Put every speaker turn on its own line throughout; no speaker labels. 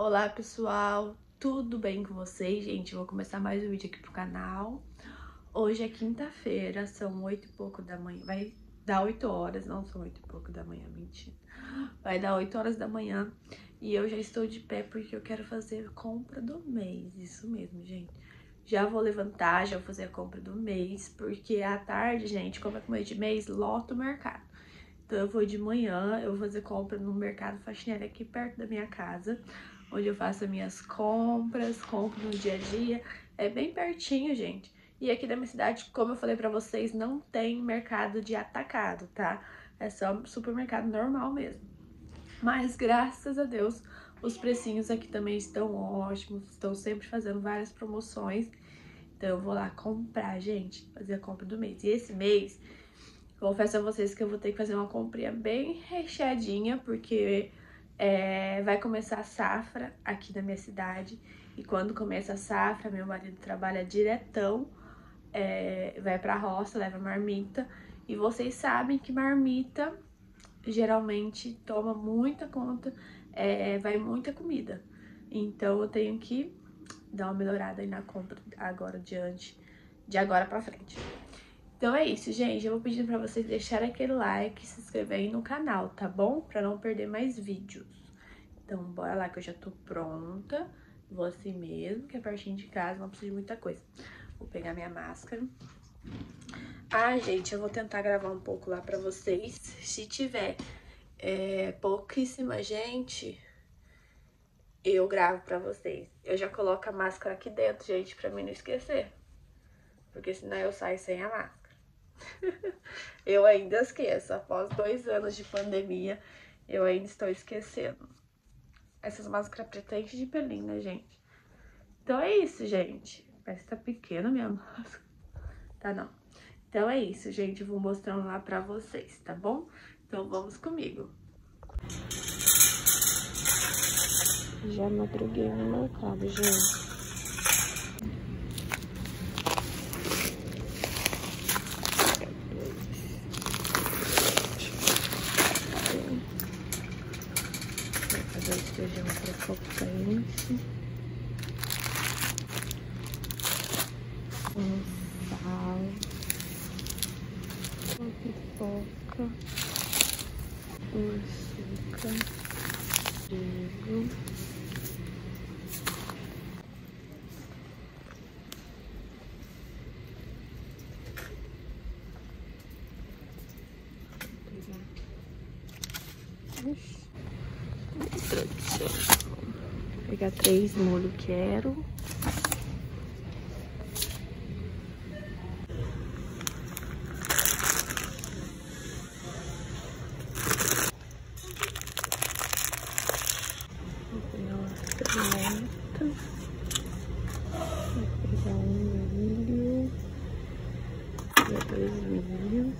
Olá pessoal, tudo bem com vocês? Gente, vou começar mais um vídeo aqui pro canal. Hoje é quinta-feira, são 8 e pouco da manhã, vai dar 8 horas, não são 8 e pouco da manhã, mentira. Vai dar 8 horas da manhã e eu já estou de pé porque eu quero fazer a compra do mês, isso mesmo, gente. Já vou levantar, já vou fazer a compra do mês, porque à tarde, gente, como é começo de mês, lota o mercado. Então eu vou de manhã, eu vou fazer compra no mercado faxineiro aqui perto da minha casa, onde eu faço as minhas compras, compro no dia a dia. É bem pertinho, gente. E aqui da minha cidade, como eu falei pra vocês, não tem mercado de atacado, tá? É só supermercado normal mesmo. Mas graças a Deus, os precinhos aqui também estão ótimos, estão sempre fazendo várias promoções. Então eu vou lá comprar, gente, fazer a compra do mês. E esse mês, confesso a vocês que eu vou ter que fazer uma comprinha bem recheadinha, porque vai começar a safra aqui na minha cidade. E quando começa a safra, meu marido trabalha diretão, vai pra roça, leva marmita. E vocês sabem que marmita geralmente toma muita conta, vai muita comida. Então eu tenho que dar uma melhorada aí na compra agora de agora pra frente. Então é isso, gente. Eu vou pedindo pra vocês deixarem aquele like, se inscreverem no canal, tá bom? Pra não perder mais vídeos. Então bora lá que eu já tô pronta. Vou assim mesmo, que é pertinho de casa, não precisa de muita coisa. Vou pegar minha máscara. Ah, gente, eu vou tentar gravar um pouco lá pra vocês. Se tiver pouquíssima gente, eu gravo pra vocês. Eu já coloco a máscara aqui dentro, gente, pra mim não esquecer. Porque senão eu saio sem a máscara. Eu ainda esqueço, após 2 anos de pandemia, eu ainda estou esquecendo. Essas máscaras pretas de pelinho, né, gente? Então é isso, gente. Parece que tá pequena a minha máscara. Tá, não. Então é isso, gente. Eu vou mostrando lá pra vocês, tá bom? Então vamos comigo. Já madruguei no mercado, gente. Feijão crocante, sal, pipoca, açúcar, trigo, Vou pegar 3 molho quero. Vou pegar umas pimentas. Vou pegar um milho. Vou pegar 2 milhos.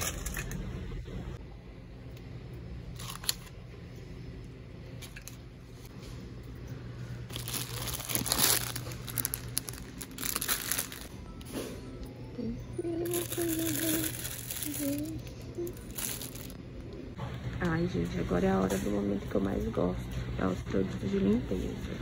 Ai, gente, agora é a hora do momento que eu mais gosto. É os produtos de limpeza.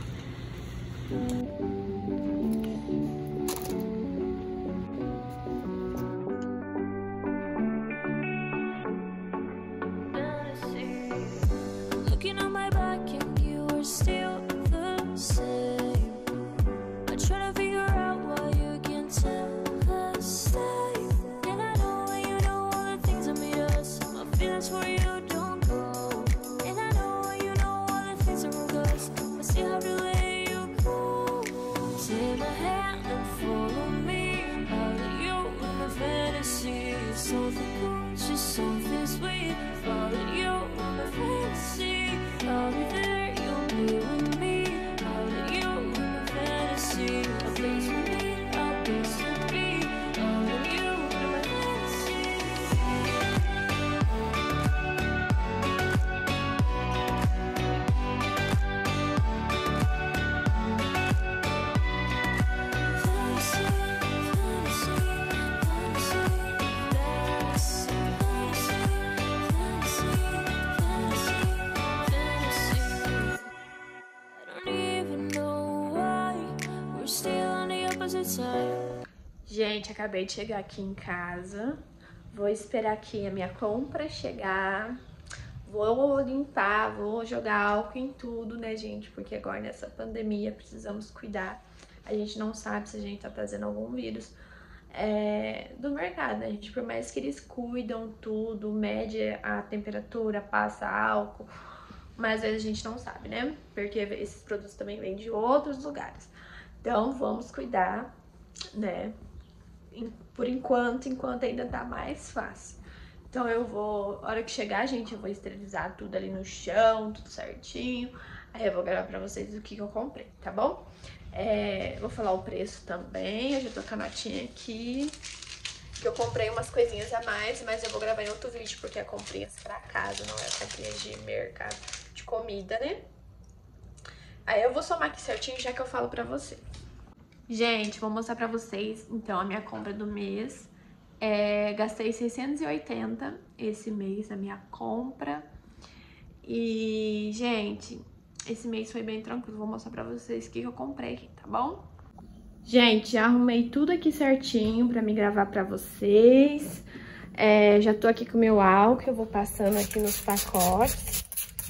Take my
Gente, acabei de chegar aqui em casa. Vou esperar aqui a minha compra chegar. Vou limpar, vou jogar álcool em tudo, né, gente? Porque agora nessa pandemia precisamos cuidar. A gente não sabe se a gente tá trazendo algum vírus do mercado, né, gente? Por mais que eles cuidam tudo, mede a temperatura, passa álcool, mas às vezes a gente não sabe, né? Porque esses produtos também vêm de outros lugares. Então, vamos cuidar, né? Por enquanto ainda tá mais fácil. Então eu vou, a hora que chegar, gente, eu vou esterilizar tudo ali no chão, tudo certinho. Aí eu vou gravar pra vocês o que eu comprei, tá bom? Vou falar o preço também, eu já tô com a notinha aqui. Que eu comprei umas coisinhas a mais, mas eu vou gravar em outro vídeo, porque é comprinhas pra casa, não é comprinhas de mercado, de comida, né? Aí eu vou somar aqui certinho, já que eu falo pra vocês. Gente, vou mostrar pra vocês, então, a minha compra do mês. Gastei 680 esse mês na minha compra. E, gente, esse mês foi bem tranquilo. Vou mostrar pra vocês o que eu comprei aqui, tá bom? Gente, já arrumei tudo aqui certinho pra me gravar pra vocês. Já tô aqui com o meu álcool, eu vou passando aqui nos pacotes.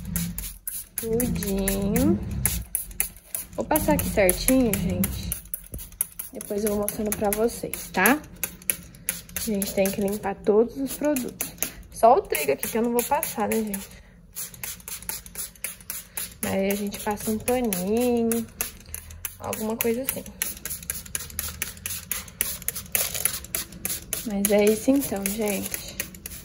Tudinho. Vou passar aqui certinho, gente. Depois eu vou mostrando pra vocês, tá? A gente tem que limpar todos os produtos. Só o trigo aqui que eu não vou passar, né, gente? Aí a gente passa um paninho, alguma coisa assim. Mas é isso então, gente.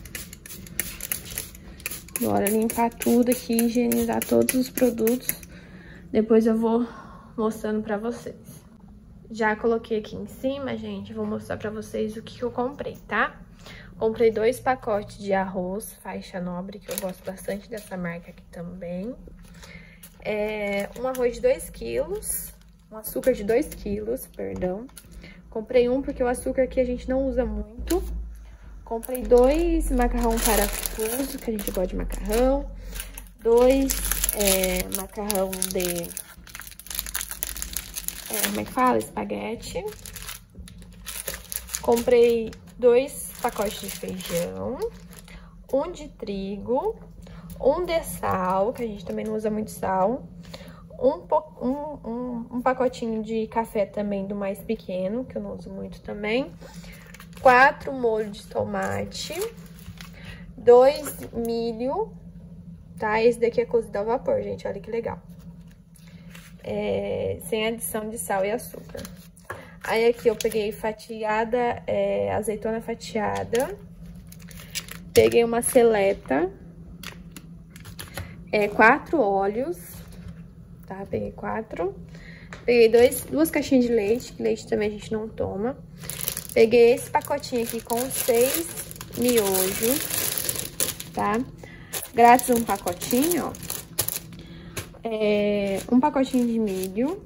Bora limpar tudo aqui, higienizar todos os produtos. Depois eu vou mostrando pra vocês. Já coloquei aqui em cima, gente, vou mostrar pra vocês o que eu comprei, tá? Comprei 2 pacotes de arroz, faixa nobre, que eu gosto bastante dessa marca aqui também. Um arroz de 2 quilos, um açúcar de 2 quilos, perdão. Comprei um porque o açúcar aqui a gente não usa muito. Comprei 2 macarrão parafuso, que a gente gosta de macarrão. 2 macarrão de... como é que fala? Espaguete. Comprei 2 pacotes de feijão, um de trigo, um de sal, que a gente também não usa muito sal, um pacotinho de café também do mais pequeno, que eu não uso muito também, 4 molhos de tomate, 2 milho, tá? Esse daqui é cozido ao vapor, gente, olha que legal. Sem adição de sal e açúcar. Aí aqui eu peguei fatiada, azeitona fatiada. Peguei uma seleta. 4 óleos, tá? Peguei 4. Peguei 2 caixinhas de leite, que leite também a gente não toma. Peguei esse pacotinho aqui com 6 miojos, tá? Grátis um pacotinho, ó. Um pacotinho de milho.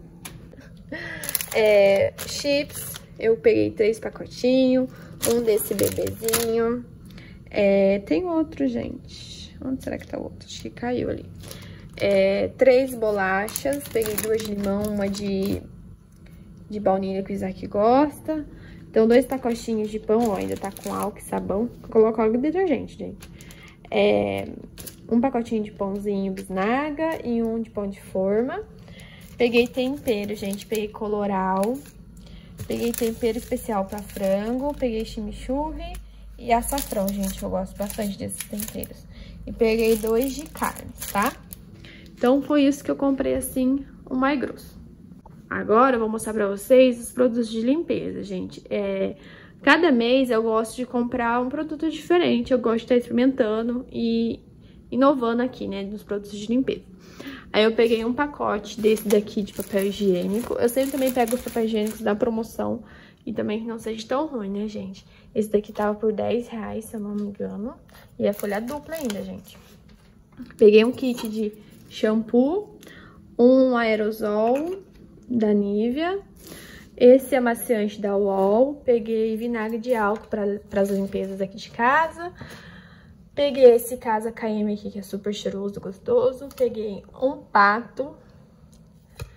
Chips, eu peguei 3 pacotinhos. Um desse bebezinho. Tem outro, gente. Onde será que tá o outro? Acho que caiu ali. 3 bolachas. Peguei 2 de limão, uma de baunilha que o Isaac gosta. Então, 2 pacotinhos de pão, ó, ainda tá com álcool e sabão. Coloco álcool e detergente, gente. Um pacotinho de pãozinho bisnaga e um de pão de forma. Peguei tempero, gente. Peguei colorau. Peguei tempero especial pra frango. Peguei chimichurri e açafrão, gente. Eu gosto bastante desses temperos. E peguei 2 de carne, tá? Então, foi isso que eu comprei, assim, o mais grosso. Agora, eu vou mostrar pra vocês os produtos de limpeza, gente. Cada mês eu gosto de comprar um produto diferente. Eu gosto de estar experimentando e inovando aqui, né, nos produtos de limpeza. Aí eu peguei um pacote desse daqui de papel higiênico. Eu sempre também pego os papéis higiênicos da promoção e também que não seja tão ruim, né, gente? Esse daqui tava por R$10, se eu não me engano. E é folha dupla ainda, gente. Peguei um kit de shampoo, um aerosol da Nivea. Esse amaciante da UOL. Peguei vinagre de álcool para as limpezas aqui de casa. Peguei esse Casa KM aqui, que é super cheiroso, gostoso. Peguei um pato.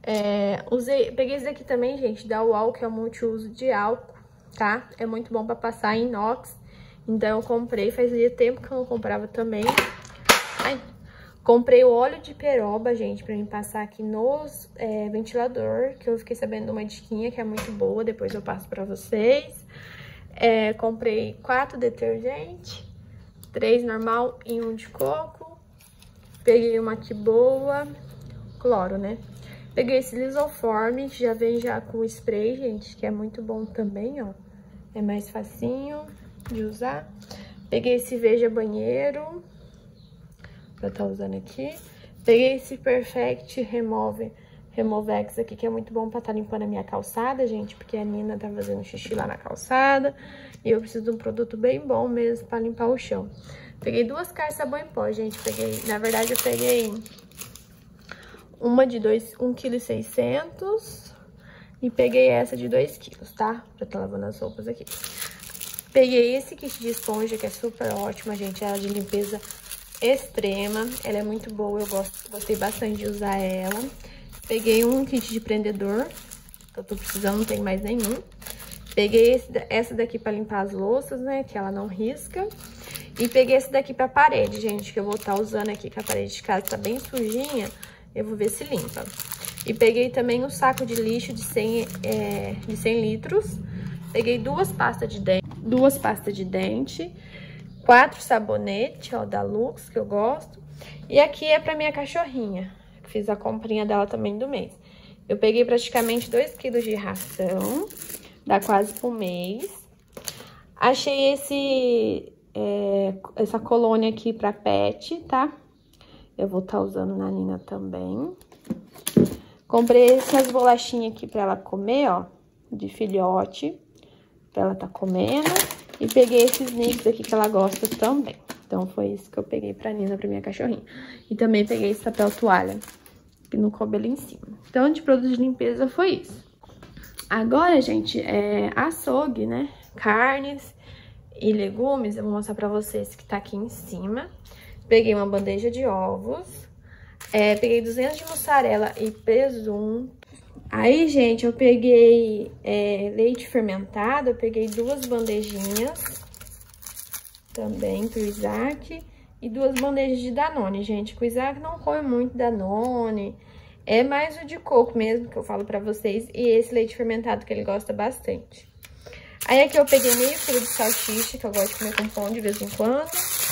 Peguei esse daqui também, gente, da UOL, que é o multiuso de álcool, tá? É muito bom pra passar em inox. Então eu comprei, fazia tempo que eu não comprava também. Ai. Comprei o óleo de peroba, gente, pra mim passar aqui nos ventilador, que eu fiquei sabendo de uma diquinha que é muito boa, depois eu passo pra vocês. Comprei 4 detergentes, 3 normal e 1 de coco. Peguei uma aqui boa, cloro, né? Peguei esse Lisoform, que já vem já com spray, gente, que é muito bom também, ó. É mais facinho de usar. Peguei esse Veja Banheiro, pra estar usando aqui. Peguei esse Perfect Removex aqui, que é muito bom pra estar limpando a minha calçada, gente, porque a Nina tá fazendo xixi lá na calçada. E eu preciso de um produto bem bom mesmo pra limpar o chão. Peguei 2 caixas de sabão em pó, gente. Na verdade, eu peguei uma de 1,6 kg e peguei essa de 2 kg, tá? Pra estar lavando as roupas aqui. Peguei esse kit de esponja, que é super ótima, gente. Ela é de limpeza extrema. Ela é muito boa, eu gostei bastante de usar ela. Peguei um kit de prendedor, que eu tô precisando, não tem mais nenhum. Peguei essa daqui pra limpar as louças, né, que ela não risca. E peguei esse daqui pra parede, gente, que eu vou estar usando aqui, que a parede de casa tá bem sujinha. Eu vou ver se limpa. E peguei também um saco de lixo de 100 litros. Peguei 2 pastas de dente, 4 sabonetes, ó, da Lux, que eu gosto. E aqui é pra minha cachorrinha. Fiz a comprinha dela também do mês. Eu peguei praticamente 2 kg de ração, dá quase por mês. Achei essa colônia aqui pra pet, tá? Eu vou estar usando na Nina também. Comprei essas bolachinhas aqui pra ela comer, ó, de filhote, pra ela tá comendo. E peguei esses nicks aqui que ela gosta também. Então, foi isso que eu peguei pra Nina, pra minha cachorrinha. E também peguei esse papel toalha, que não coube ali em cima. Então, de produto de limpeza foi isso. Agora, gente, açougue, né? Carnes e legumes, eu vou mostrar pra vocês que tá aqui em cima. Peguei uma bandeja de ovos. Peguei 200 de mussarela e presunto. Aí, gente, eu peguei leite fermentado, eu peguei 2 bandejinhas também pro Isaac e 2 bandejas de Danone, gente. O Isaac não come muito Danone, é mais o de coco mesmo que eu falo pra vocês e esse leite fermentado que ele gosta bastante. Aí aqui eu peguei meio quilo de salsicha, que eu gosto de comer com pão de vez em quando.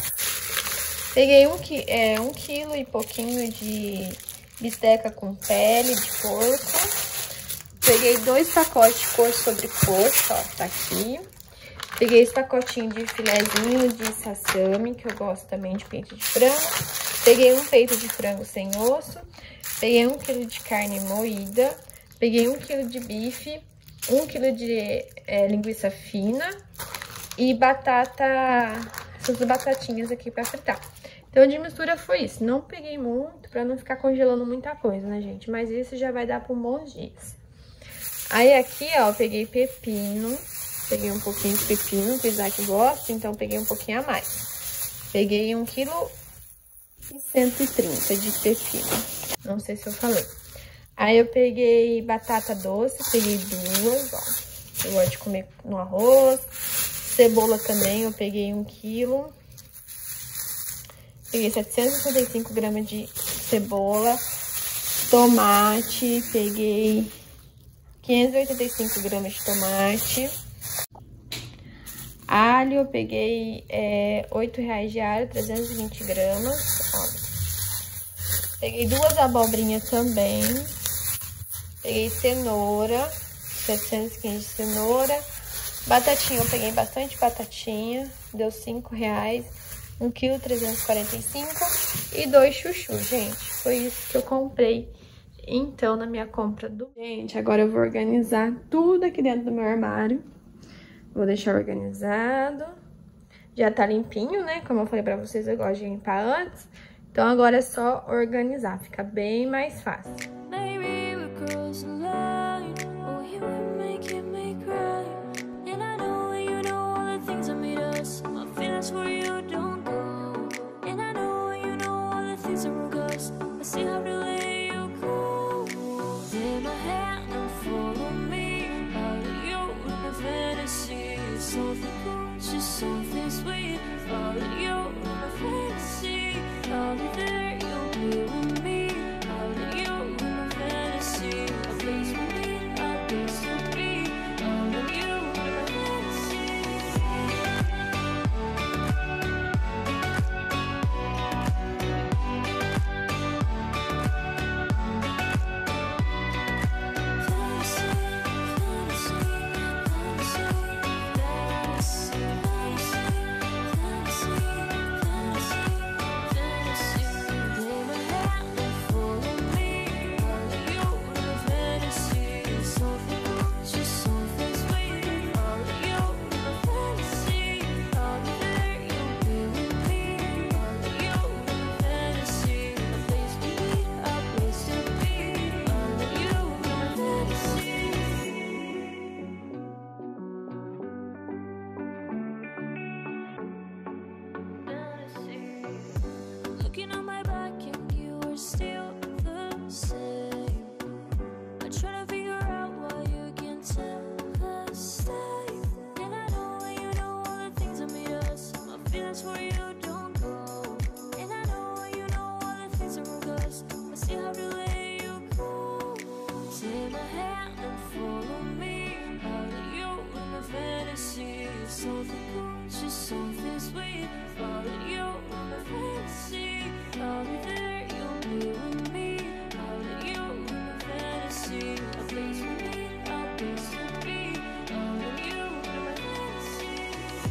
Peguei 1 quilo e pouquinho de bisteca com pele de porco. Peguei 2 pacotes de coxa sobre coxa, ó, tá aqui. Peguei esse pacotinho de filezinho de sassami, que eu gosto também de peito de frango. Peguei um peito de frango sem osso. Peguei 1 quilo de carne moída. Peguei 1 quilo de bife. 1 quilo de linguiça fina. E essas batatinhas aqui pra fritar. Então, de mistura foi isso. Não peguei muito, pra não ficar congelando muita coisa, né, gente? Mas isso já vai dar por bons dias. Aí, aqui, ó, eu peguei pepino. Peguei um pouquinho de pepino, que o Isaac gosta, então peguei um pouquinho a mais. Peguei 1,130 kg de pepino. Não sei se eu falei. Aí, eu peguei batata doce, peguei 2, ó. Eu gosto de comer no arroz. Cebola também, eu peguei 1 quilo. Peguei 765 gramas de cebola, tomate, peguei 585 gramas de tomate, alho, eu peguei R$8 de alho, 320 gramas, ó. Peguei 2 abobrinhas também, peguei cenoura, 715 de cenoura, batatinha, eu peguei bastante batatinha, deu R$5. 1,345 kg e 2 chuchus, gente. Foi isso que eu comprei, então, na minha compra do... Gente, agora eu vou organizar tudo aqui dentro do meu armário. Vou deixar organizado. Já tá limpinho, né? Como eu falei pra vocês, eu gosto de limpar antes. Então, agora é só organizar. Fica bem mais fácil.
same. I try to figure out why you can't tell the same. And I know when you know all the things that made us. My feelings for you don't go. And I know when you know all the things that broke us. I still have to let you go. Take my hand and follow me. Out of you in my fantasy. Something cool, just something sweet. Follow you in my fantasy. I'll be there, you'll be with me. Out of you in my fantasy. A place for me, a place to be. Out of you in my fantasy.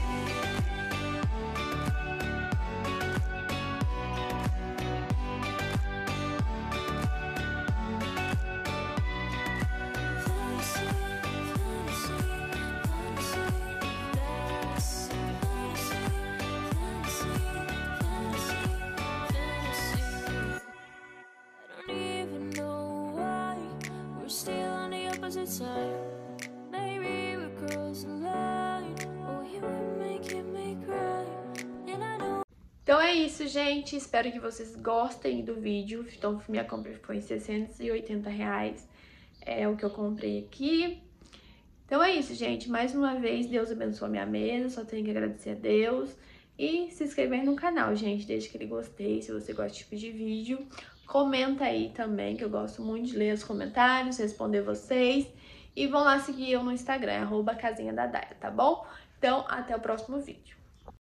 Side. Maybe we cross the line. Oh, you were making me cry. And I know.
Então é isso, gente. Espero que vocês gostem do vídeo. Então, minha compra ficou em R$680. É o que eu comprei aqui. Então é isso, gente. Mais uma vez, Deus abençoe a minha mesa. Só tenho que agradecer a Deus. E se inscrever no canal, gente. Deixa aquele gostei se você gosta desse tipo de vídeo. Comenta aí também, que eu gosto muito de ler os comentários, responder vocês. E vão lá seguir eu no Instagram, @casinha da Daia, tá bom? Então, até o próximo vídeo.